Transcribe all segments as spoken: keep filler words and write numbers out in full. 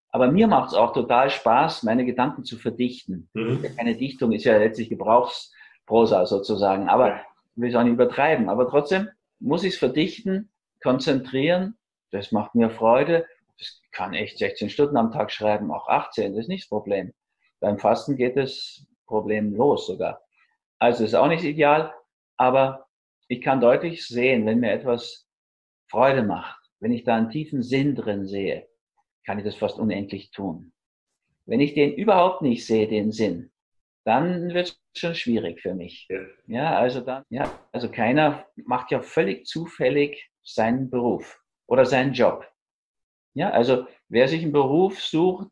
Aber mir macht es auch total Spaß, meine Gedanken zu verdichten. Ist ja Mhm. keine Dichtung, ist ja letztlich Gebrauchsprosa sozusagen. Aber Ja. ich will es auch nicht übertreiben. Aber trotzdem muss ich es verdichten, konzentrieren. Das macht mir Freude. Ich kann echt sechzehn Stunden am Tag schreiben, auch achtzehn, das ist nicht das Problem. Beim Fasten geht es problemlos sogar. Also ist auch nicht ideal, aber ich kann deutlich sehen, wenn mir etwas Freude macht, wenn ich da einen tiefen Sinn drin sehe, kann ich das fast unendlich tun. Wenn ich den überhaupt nicht sehe, den Sinn, dann wird es schon schwierig für mich. Ja. Ja, also dann, ja, also keiner macht ja völlig zufällig seinen Beruf oder seinen Job. Ja, also wer sich einen Beruf sucht,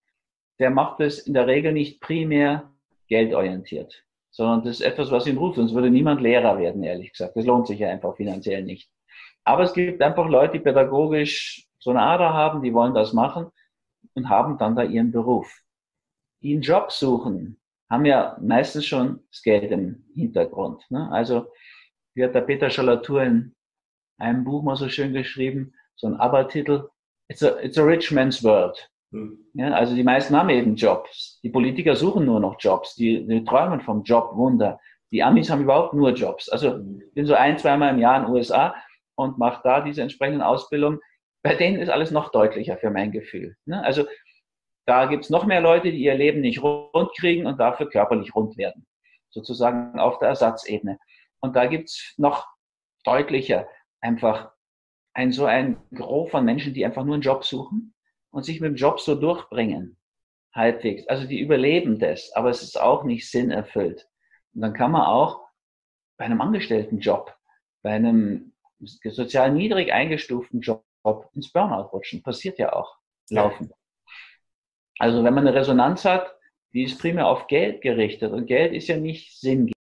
der macht es in der Regel nicht primär geldorientiert, sondern das ist etwas, was ihn ruft. Sonst würde niemand Lehrer werden, ehrlich gesagt. Das lohnt sich ja einfach finanziell nicht. Aber es gibt einfach Leute, die pädagogisch so eine Ader haben, die wollen das machen und haben dann da ihren Beruf. Die einen Job suchen, haben ja meistens schon das Geld im Hintergrund. Ne? Also, wie hat der Peter Schollatur in einem Buch mal so schön geschrieben, so ein Abertitel, It's a, it's a rich man's world. Mhm. Ja, also die meisten haben eben Jobs. Die Politiker suchen nur noch Jobs. Die, die träumen vom Jobwunder. Die Amis haben überhaupt nur Jobs. Also ich bin so ein, zweimal im Jahr in den U S A und mache da diese entsprechenden Ausbildungen. Bei denen ist alles noch deutlicher für mein Gefühl. Ne? Also da gibt's noch mehr Leute, die ihr Leben nicht rund kriegen und dafür körperlich rund werden. Sozusagen auf der Ersatzebene. Und da gibt's noch deutlicher einfach ein so ein Gros von Menschen, die einfach nur einen Job suchen und sich mit dem Job so durchbringen. Halbwegs. Also die überleben das, aber es ist auch nicht sinnerfüllt. Und dann kann man auch bei einem Angestelltenjob, bei einem sozial niedrig eingestuften Job ins Burnout rutschen. Passiert ja auch. Ja. Laufen. Also wenn man eine Resonanz hat, die ist primär auf Geld gerichtet. Und Geld ist ja nicht sinngebend.